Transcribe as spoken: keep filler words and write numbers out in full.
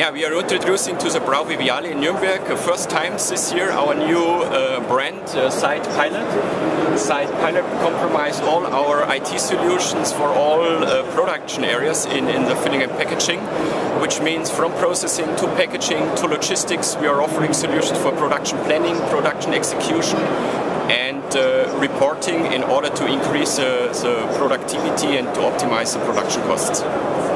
Yeah, we are introducing to the Brau Viviale in Nuremberg, uh, first time this year, our new uh, brand, uh, Site Pilot. Site Pilot compromise all our I T solutions for all uh, production areas in, in the filling and packaging, which means from processing to packaging to logistics. We are offering solutions for production planning, production execution, and uh, reporting in order to increase uh, the productivity and to optimize the production costs.